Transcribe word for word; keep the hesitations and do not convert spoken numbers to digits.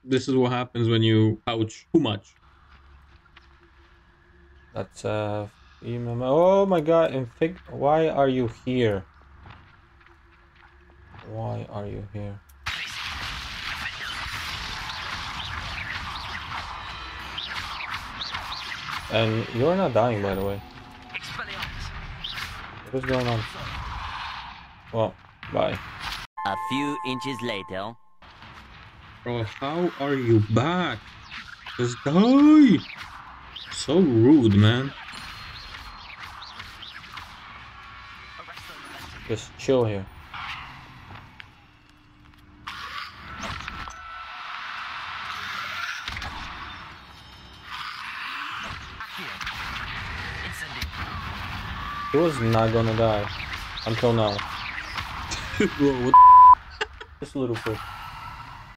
This is what happens when you pouch too much. That's uh oh my god, infig why are you here? Why are you here? And you're not dying, by the way. What is going on? Well, bye. A few inches later. Bro, how are you back? Just die! So rude, man. Just chill here. He was not gonna die until now. Bro, what? This little prick.